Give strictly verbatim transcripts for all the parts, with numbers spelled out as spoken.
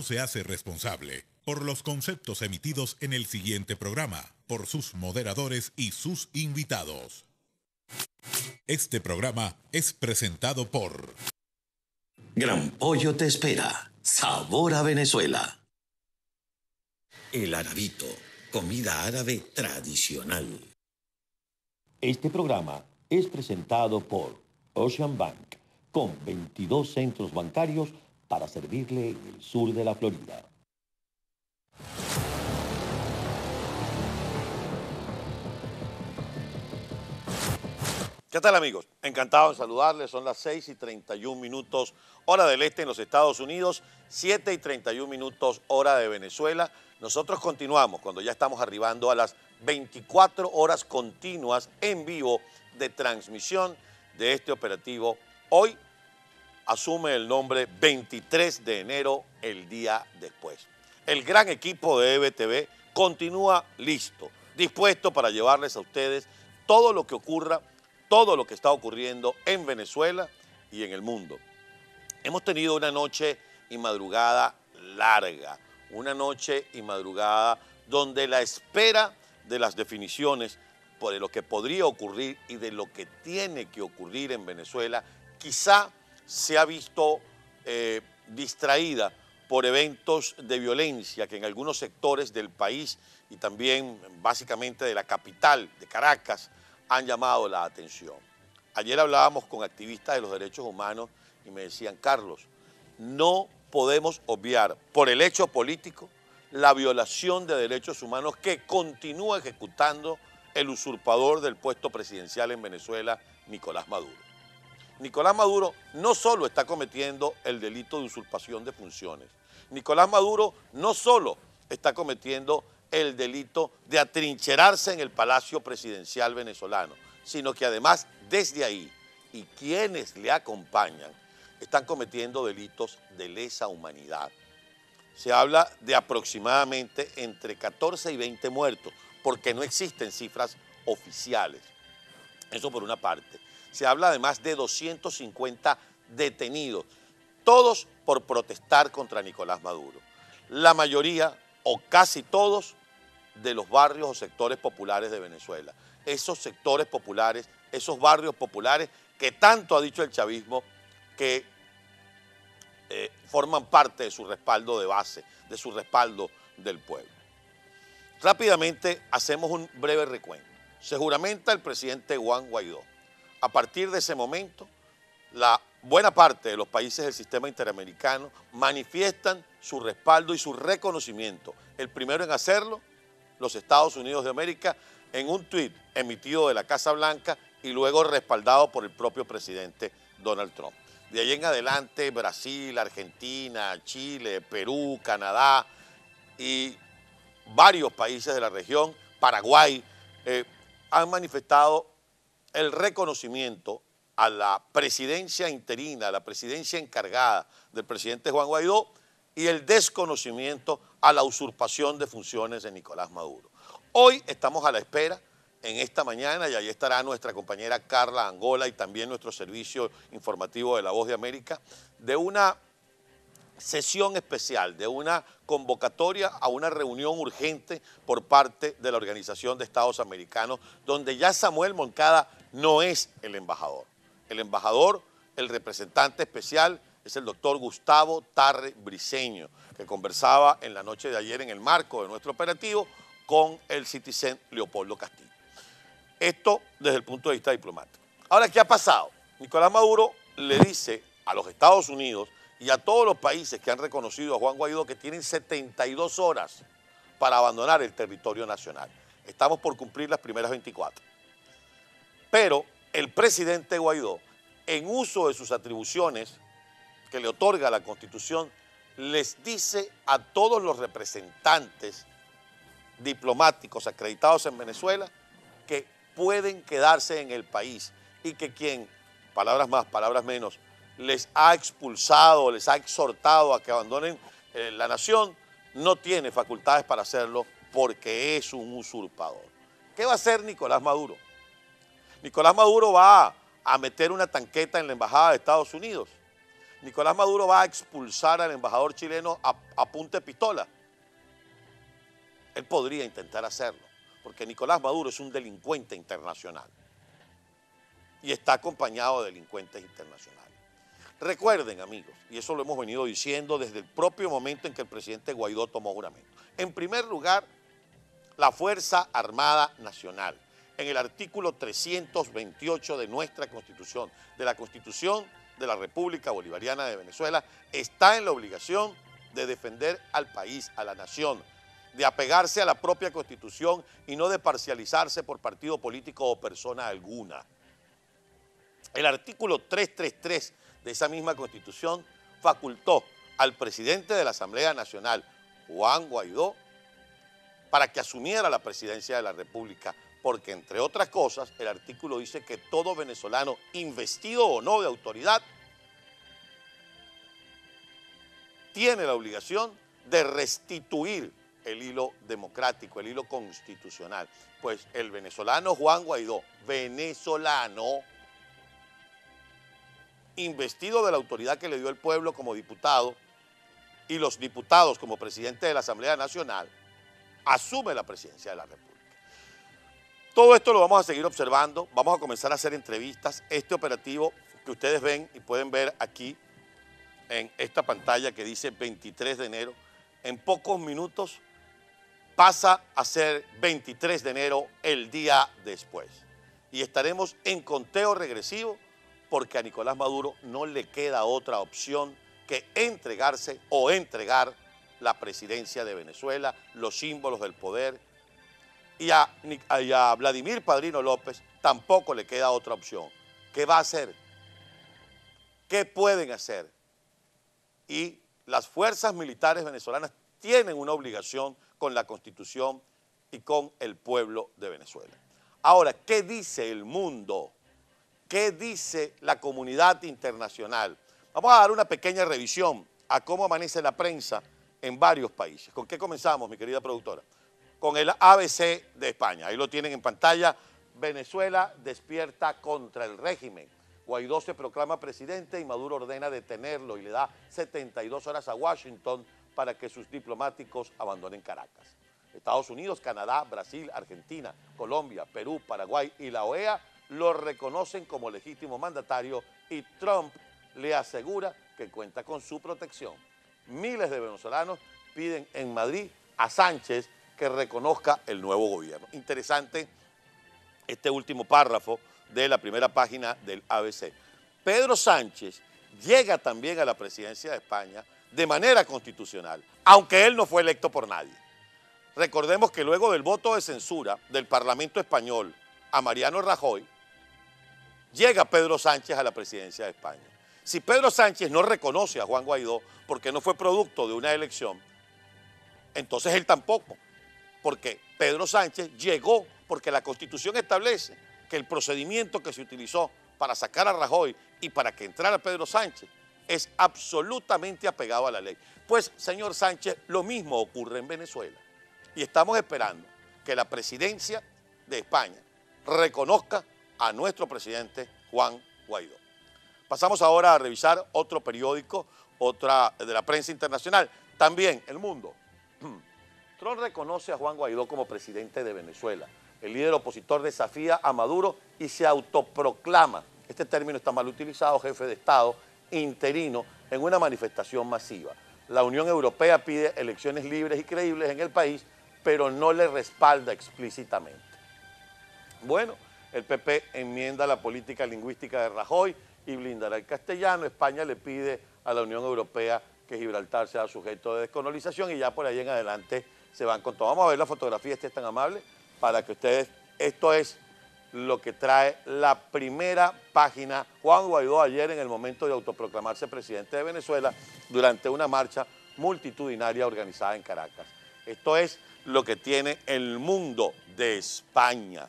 no se hace responsable por los conceptos emitidos en el siguiente programa, por sus moderadores y sus invitados. Este programa es presentado por Gran Pollo te espera. Sabor a Venezuela. El Arabito, comida árabe tradicional. Este programa es presentado por Ocean Bank, con veintidós centros bancarios para servirle en el sur de la Florida. ¿Qué tal, amigos? Encantado de saludarles. Son las seis y treinta y un minutos hora del este en los Estados Unidos, siete y treinta y un minutos hora de Venezuela. Nosotros continuamos cuando ya estamos arribando a las veinticuatro horas continuas en vivo de transmisión de este operativo. Hoy asume el nombre veintitrés de enero, el día después. El gran equipo de E B T V continúa listo, dispuesto para llevarles a ustedes todo lo que ocurra, todo lo que está ocurriendo en Venezuela y en el mundo. Hemos tenido una noche y madrugada larga, una noche y madrugada donde la espera de las definiciones de lo que podría ocurrir y de lo que tiene que ocurrir en Venezuela quizá se ha visto eh, distraída por eventos de violencia que en algunos sectores del país y también básicamente de la capital, de Caracas, han llamado la atención. Ayer hablábamos con activistas de los derechos humanos y me decían, Carlos, no podemos obviar por el hecho político la violación de derechos humanos que continúa ejecutando el usurpador del puesto presidencial en Venezuela, Nicolás Maduro. Nicolás Maduro no solo está cometiendo el delito de usurpación de funciones, Nicolás Maduro no solo está cometiendo el delito de atrincherarse en el Palacio Presidencial venezolano, sino que además desde ahí y quienes le acompañan están cometiendo delitos de lesa humanidad. Se habla de aproximadamente entre catorce y veinte muertos, porque no existen cifras oficiales. Eso por una parte. Se habla además de doscientos cincuenta detenidos, todos por protestar contra Nicolás Maduro. La mayoría, o casi todos, de los barrios o sectores populares de Venezuela. Esos sectores populares, esos barrios populares que tanto ha dicho el chavismo que eh, forman parte de su respaldo de base, de su respaldo del pueblo. Rápidamente hacemos un breve recuento. Se juramenta el presidente Juan Guaidó. A partir de ese momento, la buena parte de los países del sistema interamericano manifiestan su respaldo y su reconocimiento. El primero en hacerlo, los Estados Unidos de América, en un tuit emitido de la Casa Blanca y luego respaldado por el propio presidente Donald Trump. De ahí en adelante, Brasil, Argentina, Chile, Perú, Canadá y varios países de la región, Paraguay, eh, han manifestado el reconocimiento a la presidencia interina, a la presidencia encargada del presidente Juan Guaidó y el desconocimiento a la usurpación de funciones de Nicolás Maduro. Hoy estamos a la espera, en esta mañana, y ahí estará nuestra compañera Carla Angola y también nuestro servicio informativo de La Voz de América, de una sesión especial, de una convocatoria a una reunión urgente por parte de la Organización de Estados Americanos, donde ya Samuel Moncada no es el embajador. El embajador, el representante especial, es el doctor Gustavo Tarre Briceño, que conversaba en la noche de ayer en el marco de nuestro operativo con el citizen Leopoldo Castillo. Esto desde el punto de vista diplomático. Ahora, ¿qué ha pasado? Nicolás Maduro le dice a los Estados Unidos y a todos los países que han reconocido a Juan Guaidó que tienen setenta y dos horas para abandonar el territorio nacional. Estamos por cumplir las primeras veinticuatro. Pero el presidente Guaidó, en uso de sus atribuciones que le otorga la Constitución, les dice a todos los representantes diplomáticos acreditados en Venezuela que pueden quedarse en el país y que quien, palabras más, palabras menos, les ha expulsado, les ha exhortado a que abandonen eh, la nación, no tiene facultades para hacerlo porque es un usurpador. ¿Qué va a hacer Nicolás Maduro? Nicolás Maduro va a, a meter una tanqueta en la Embajada de Estados Unidos. Nicolás Maduro va a expulsar al embajador chileno a, a punta de pistola. Él podría intentar hacerlo, porque Nicolás Maduro es un delincuente internacional y está acompañado de delincuentes internacionales. Recuerden, amigos, y eso lo hemos venido diciendo desde el propio momento en que el presidente Guaidó tomó juramento. En primer lugar, la Fuerza Armada Nacional, en el artículo trescientos veintiocho de nuestra Constitución, de la Constitución de la República Bolivariana de Venezuela, está en la obligación de defender al país, a la nación, de apegarse a la propia Constitución y no de parcializarse por partido político o persona alguna. El artículo trescientos treinta y tres de esa misma Constitución facultó al presidente de la Asamblea Nacional, Juan Guaidó, para que asumiera la presidencia de la República, porque entre otras cosas el artículo dice que todo venezolano, investido o no de autoridad, tiene la obligación de restituir el hilo democrático, el hilo constitucional. Pues el venezolano Juan Guaidó, venezolano, investido de la autoridad que le dio el pueblo como diputado y los diputados como presidente de la Asamblea Nacional, asume la presidencia de la República. Todo esto lo vamos a seguir observando, vamos a comenzar a hacer entrevistas. Este operativo que ustedes ven y pueden ver aquí en esta pantalla que dice veintitrés de enero, en pocos minutos pasa a ser veintitrés de enero el día después. Y estaremos en conteo regresivo porque a Nicolás Maduro no le queda otra opción que entregarse o entregar la presidencia de Venezuela, los símbolos del poder. Y a, y a Vladimir Padrino López tampoco le queda otra opción. ¿Qué va a hacer? ¿Qué pueden hacer? Y las fuerzas militares venezolanas tienen una obligación con la Constitución y con el pueblo de Venezuela. Ahora, ¿qué dice el mundo? ¿Qué dice la comunidad internacional? Vamos a dar una pequeña revisión a cómo amanece la prensa en varios países. ¿Con qué comenzamos, mi querida productora? Con el A B C de España. Ahí lo tienen en pantalla. Venezuela despierta contra el régimen. Guaidó se proclama presidente y Maduro ordena detenerlo y le da setenta y dos horas a Washington para que sus diplomáticos abandonen Caracas. Estados Unidos, Canadá, Brasil, Argentina, Colombia, Perú, Paraguay y la O E A lo reconocen como legítimo mandatario y Trump le asegura que cuenta con su protección. Miles de venezolanos piden en Madrid a Sánchez que reconozca el nuevo gobierno. Interesante este último párrafo de la primera página del A B C. Pedro Sánchez llega también a la presidencia de España de manera constitucional, aunque él no fue electo por nadie. Recordemos que luego del voto de censura del Parlamento español a Mariano Rajoy, llega Pedro Sánchez a la presidencia de España. Si Pedro Sánchez no reconoce a Juan Guaidó porque no fue producto de una elección, entonces él tampoco, porque Pedro Sánchez llegó porque la Constitución establece que el procedimiento que se utilizó para sacar a Rajoy y para que entrara Pedro Sánchez es absolutamente apegado a la ley. Pues, señor Sánchez, lo mismo ocurre en Venezuela. Y estamos esperando que la presidencia de España reconozca a nuestro presidente Juan Guaidó. Pasamos ahora a revisar otro periódico, otra de la prensa internacional, también El Mundo. Trump reconoce a Juan Guaidó como presidente de Venezuela. El líder opositor desafía a Maduro y se autoproclama, este término está mal utilizado, jefe de Estado interino en una manifestación masiva. La Unión Europea pide elecciones libres y creíbles en el país, pero no le respalda explícitamente. Bueno, el P P enmienda la política lingüística de Rajoy y blindará el castellano. España le pide a la Unión Europea que Gibraltar sea sujeto de descolonización y ya por ahí en adelante se van con todo. Vamos a ver la fotografía, este es tan amable, para que ustedes, esto es lo que trae la primera página. Juan Guaidó ayer en el momento de autoproclamarse presidente de Venezuela durante una marcha multitudinaria organizada en Caracas. Esto es lo que tiene El Mundo de España.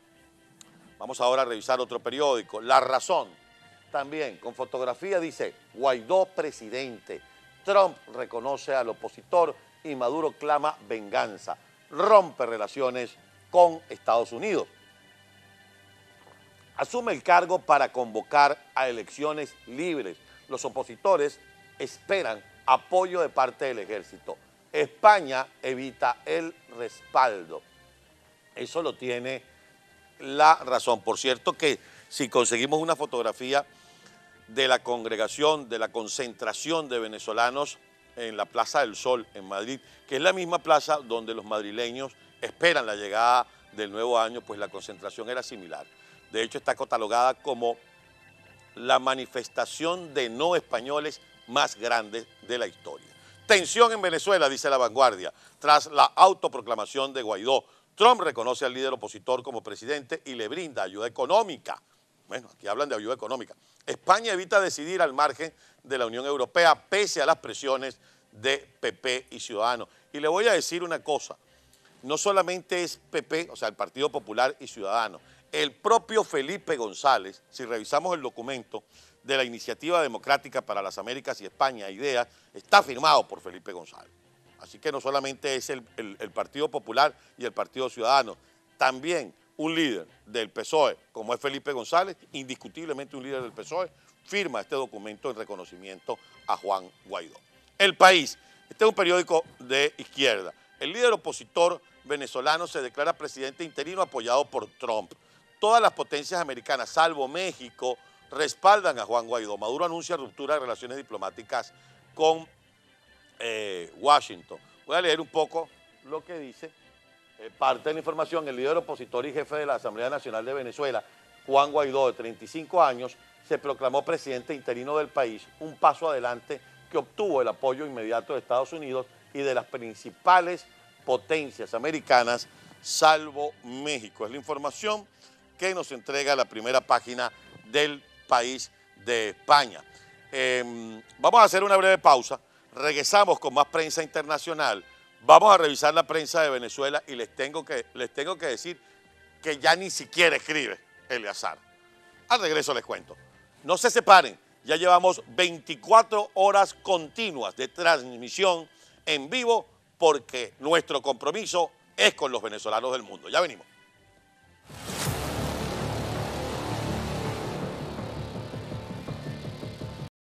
Vamos ahora a revisar otro periódico, La Razón, también con fotografía, dice Guaidó presidente, Trump reconoce al opositor y Maduro clama venganza, rompe relaciones con Estados Unidos. Asume el cargo para convocar a elecciones libres. los opositores esperan apoyo de parte del ejército. España evita el respaldo. Eso lo tiene la razón. Por cierto que si conseguimos una fotografía de la congregación, de la concentración de venezolanos en la Plaza del Sol en Madrid, que es la misma plaza donde los madrileños esperan la llegada del nuevo año, pues la concentración era similar. De hecho, está catalogada como la manifestación de no españoles más grande de la historia. Tensión en Venezuela, dice La Vanguardia, tras la autoproclamación de Guaidó. Trump reconoce al líder opositor como presidente y le brinda ayuda económica. Bueno, aquí hablan de ayuda económica. España evita decidir al margen de la Unión Europea pese a las presiones de P P y Ciudadanos. Y le voy a decir una cosa, no solamente es P P, o sea, el Partido Popular y Ciudadanos, el propio Felipe González, si revisamos el documento de la Iniciativa Democrática para las Américas y España, IDEA, está firmado por Felipe González. Así que no solamente es el, el, el Partido Popular y el Partido Ciudadano, también un líder del P S O E, como es Felipe González, indiscutiblemente un líder del P S O E, firma este documento en reconocimiento a Juan Guaidó. El País, este es un periódico de izquierda. El líder opositor venezolano se declara presidente interino apoyado por Trump. Todas las potencias americanas, salvo México, respaldan a Juan Guaidó. Maduro anuncia ruptura de relaciones diplomáticas con eh, Washington. Voy a leer un poco lo que dice eh, parte de la información. El líder opositor y jefe de la Asamblea Nacional de Venezuela, Juan Guaidó, de treinta y cinco años, se proclamó presidente interino del país, un paso adelante que obtuvo el apoyo inmediato de Estados Unidos y de las principales potencias americanas, salvo México. Es la información que nos entrega la primera página del País de España. Eh, vamos a hacer una breve pausa, regresamos con más prensa internacional, vamos a revisar la prensa de Venezuela y les tengo que, les tengo que decir que ya ni siquiera escribe Eleazar. Al regreso les cuento. No se separen, ya llevamos veinticuatro horas continuas de transmisión en vivo porque nuestro compromiso es con los venezolanos del mundo. Ya venimos.